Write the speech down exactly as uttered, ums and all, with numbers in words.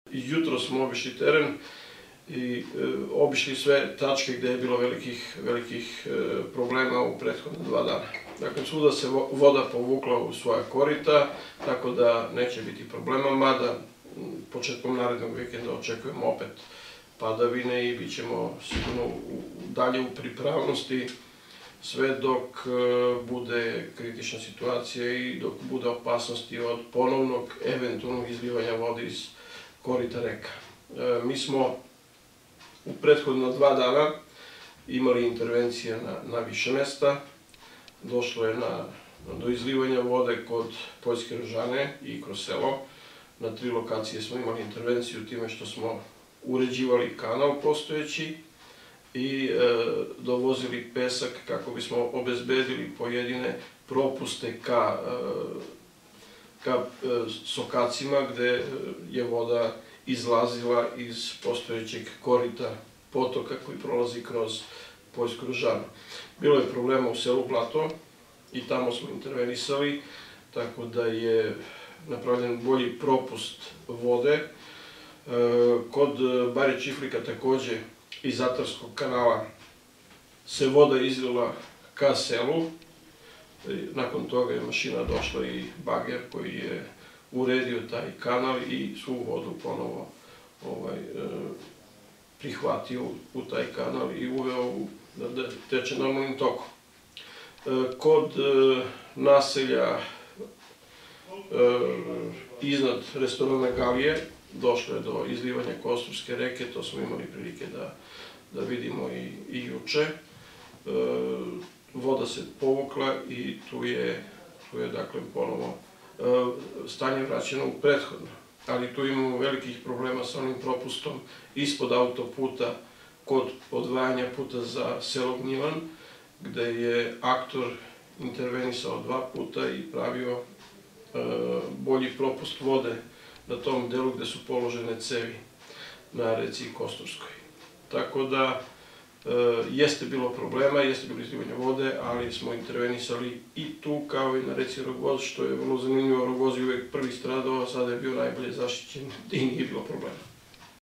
Jutro smo obišli teren i obišli sve tačke gde je bilo velikih problema u prethodne dva dana. Dakle, svuda se voda povukla u svoja korita, tako da neće biti problema, mada početkom narednog vikenda očekujemo opet padavine i bit ćemo sigurno dalje u pripravnosti sve dok bude kritična situacija i dok bude opasnosti od ponovnog eventualnog izlivanja vode iz korita reka. Mi smo u prethodna dva dana imali intervencije na više mesta. Došlo je do izlivanja vode kod Poljske Rožane i kroz selo. Na tri lokacije smo imali intervenciju time što smo uređivali kanal postojeći i dovozili pesak kako bismo obezbedili pojedine propuste ka sokacima gde je voda izlazila iz postojećeg korita potoka koji prolazi kroz Poljsku Rožanu. Bilo je problema u selu Blato i tamo smo intervenisali, tako da je napravljen bolji propust vode. Kod Barje Čiflika takođe iz Zatarskog kanala se voda izlila ka selu. Nakon toga je mašina došla i bager koji je uredio taj kanal i svu vodu ponovo prihvatio u taj kanal i uveo da teče normalnim tokom. Kod naselja iznad restorana Galije došlo je do izlivanja Kosturske reke, to smo imali prilike da vidimo i juče. Voda se povukla i tu je dakle ponovo stanje vraćeno u prethodno. Ali tu imamo velikih problema sa onim propustom ispod autoputa kod odvajanja puta za selo Gnjilan, gde je aktor intervenisao dva puta i pravio bolji propust vode na tom delu gde su položene cevi na reci Kosturskoj. Tako da jeste bilo problema, jeste bilo izlivanje vode, ali smo intervenisali i tu kao i na reci Rogoz, što je vrlo zanimljivo. Rogoz je uvek prvi stradao, a sada je bio najbolje zaštićen i nije bilo problema.